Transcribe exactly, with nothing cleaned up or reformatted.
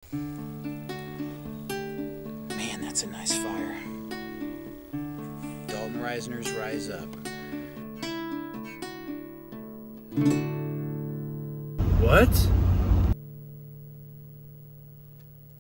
Man, that's a nice fire. Dalton Reisner's Rise Up. What?